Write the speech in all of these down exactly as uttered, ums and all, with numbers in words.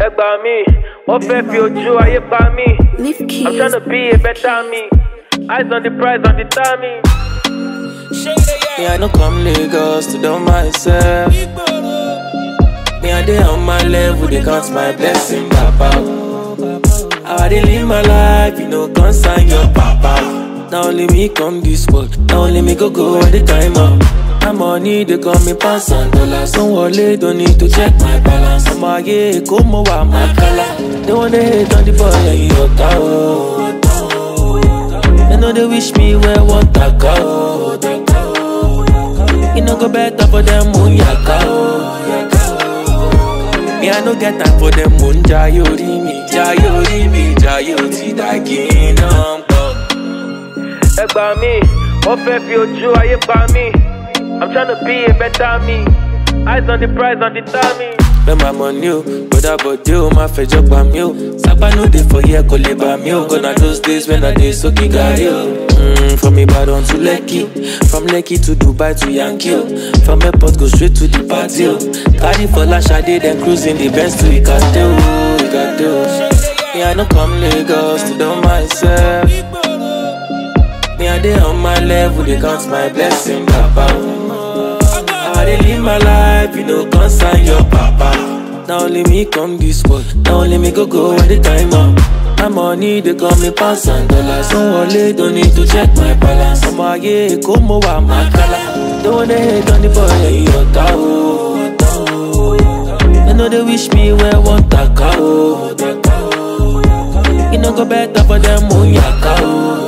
Ẹgbà mi, wọ́n fẹ́ fi ojú ayé pa mí. I'm trying to be a better me. Eyes on the prize, on the timing. Me, I no come Lagos to do myself. Me, I dey on my level, they count my blessing, papa. How I dey live my life, you know, concern your papa. Now only me come this world, now only me go go all the time up. My money, they call me pounds and dollars. Don't worry, don't need to check my balance. I'm a yeah, come over my color. They want to hate on the boy, and you go. They know they wish me where what I go. You know go better for them moon yaka. Me I no get time for them moon jayori mi, jayori mi, jayoti dagi number. Ẹgbà mi, wọ́n fẹ́ fi ojú ayé pa mí. I'm trying to be a better me. Eyes on the prize, on the timing. Spend my money, oh, brother, but you, my face job by me, oh. Sapa no day for here, call it by me, oh. Gonna those days when I day so kick out, yo. Mm, from Ibadan to Lekki, from Lekki to Dubai to Yankee, oh. From airport go straight to the party, oh. Carry for Lashade, then cruising the Benz to Ikate, oh, Ikate, oh. Me I no come Lagos to do myself. Me I dey on my level, they count my blessing, papa. I dey live my life, you know, concern your papa. Now only me come this world, now only me go go all the time up. My money, they call me pounds and dollars. Don't worry, don't need to check my balance. I'm a yeah, come over my color. Don't wanna hate on the boy, and you go. They know they wish me where one taka. You know go better for them moon yaka.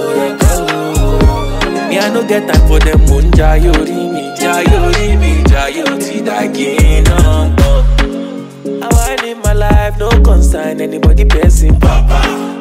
Me I no get time for them moon jayori mi, jayori mi, jayoti dagi number. How I live my life, no concern anybody passing, papa.